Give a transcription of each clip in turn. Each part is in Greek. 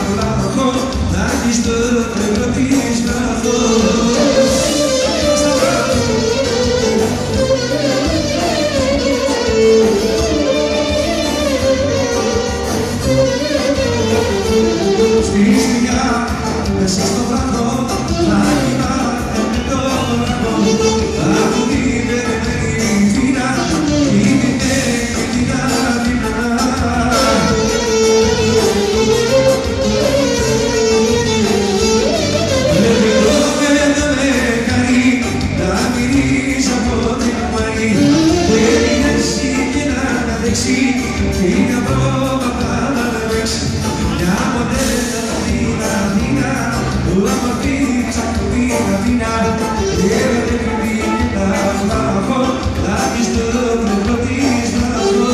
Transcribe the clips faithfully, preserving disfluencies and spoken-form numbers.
βράχο να έχεις το τρελό της βράχο. Στη σκηνιά μέσα στο βράχο θα κοιμάται με το βράχο. Θα του δείτε με η φύνα, κοίτητε με την άδυνα. Βλέπει το πέτο με χαρί, να μυρίζει από την μαγή. Δεν είναι εσύ και να τα δεξί, και είναι απρόβατα να τα δεξί. Μια μοντέλα Αθήνα, Αθήνα, που αμαρτύρεις από την Αθήνα. Έρχεται και πήγε τα βράχο, θα έχεις το τρελό της βράχο.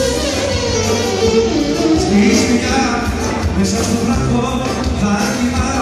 Στη σκηνιά, μέσα στο βράχο, θα κοιμάται